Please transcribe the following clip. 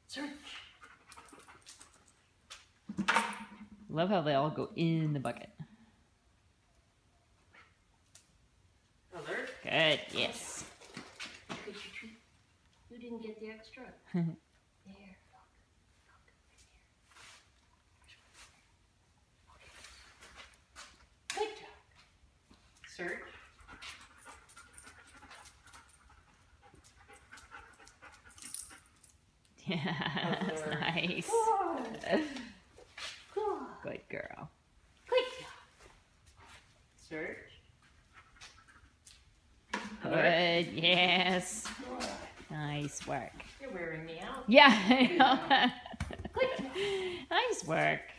Search. Love how they all go in the bucket. Other. Good, yes. Could you treat? You didn't get the extra. There, look. Good job. Search. Yeah, that's Other. nice. Good. Good. Good girl. Good job. Search. Good, yes. Good. Nice work. You're wearing me out. Yeah, I know. Good job. Nice work.